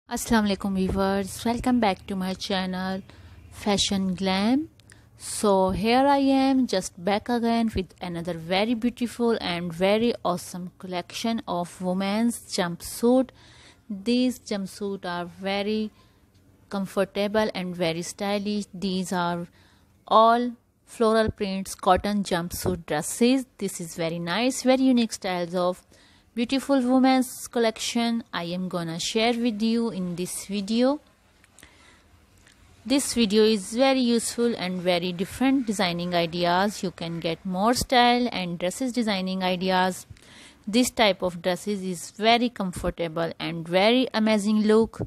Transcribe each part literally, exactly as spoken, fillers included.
Assalamu alaikum viewers, welcome back to my channel Fashion Glam. So here I am just back again with another very beautiful and very awesome collection of women's jumpsuit. These jumpsuit are very comfortable and very stylish. These are all floral prints cotton jumpsuit dresses. This is very nice, very unique styles of beautiful women's collection I am gonna share with you in this video. This video is very useful and very different designing ideas. You can get more style and dresses designing ideas. This type of dresses is very comfortable and very amazing look.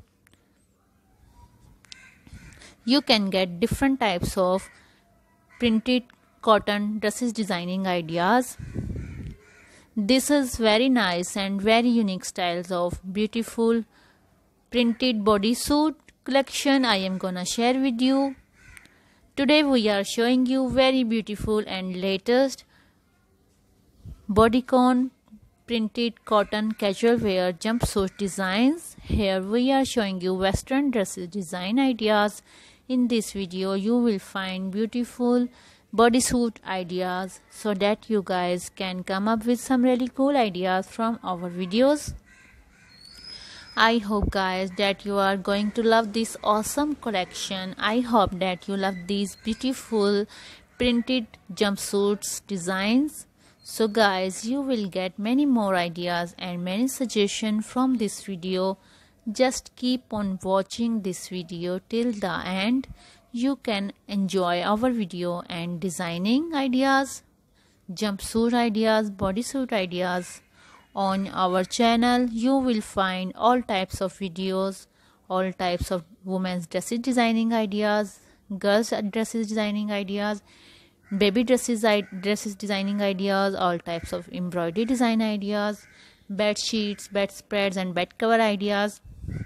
You can get different types of printed cotton dresses designing ideas. This is very nice and very unique styles of beautiful printed bodysuit collection I am gonna share with you. Today we are showing you very beautiful and latest bodycon printed cotton casual wear jumpsuit designs. Here we are showing you western dresses design ideas. In this video you will find beautiful bodysuit ideas so that you guys can come up with some really cool ideas from our videos. I hope guys that you are going to love this awesome collection. I hope that you love these beautiful printed jumpsuits designs. So guys, you will get many more ideas and many suggestions from this video. Just keep on watching this video till the end. You can enjoy our video and designing ideas, jumpsuit ideas, bodysuit ideas. On our channel you will find all types of videos, all types of women's dresses designing ideas, girls dresses designing ideas, baby dresses dresses designing ideas, all types of embroidery design ideas, bed sheets, bedspreads and bed cover ideas,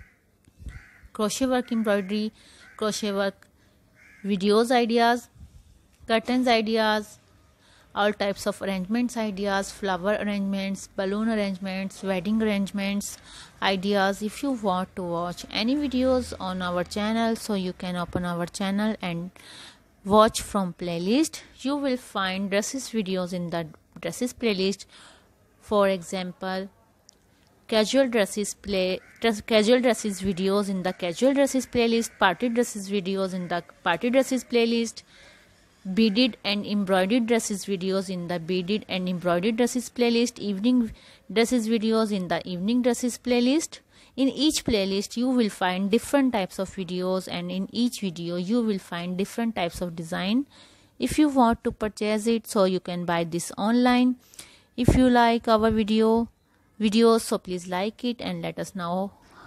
crochet work embroidery, crochet work videos ideas, curtains ideas, all types of arrangements ideas, flower arrangements, balloon arrangements, wedding arrangements ideas. If you want to watch any videos on our channel, so you can open our channel and watch from playlist. You will find dresses videos in the dresses playlist. For example, casual dresses play dress, casual dresses videos in the casual dresses playlist, party dresses videos in the party dresses playlist, beaded and embroidered dresses videos in the beaded and embroidered dresses playlist, evening dresses videos in the evening dresses playlist. In each playlist you will find different types of videos, and in each video you will find different types of design. If you want to purchase it, so you can buy this online. If you like our video videos, so please like it and let us know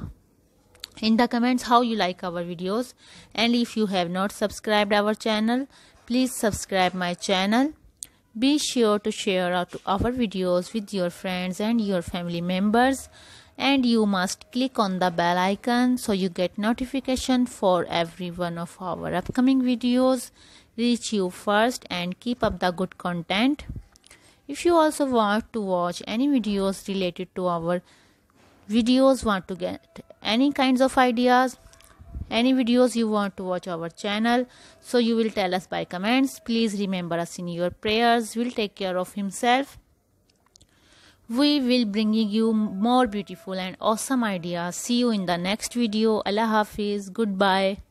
in the comments how you like our videos. And if you have not subscribed our channel, please subscribe my channel. Be sure to share our, our videos with your friends and your family members, and you must click on the bell icon so you get notification for every one of our upcoming videos reach you first, and keep up the good content. If you also want to watch any videos related to our videos, want to get any kinds of ideas, any videos you want to watch our channel, so you will tell us by comments. Please remember us in your prayers. We'll take care of himself. We will bringing you more beautiful and awesome ideas. See you in the next video. Allah Hafiz. Goodbye.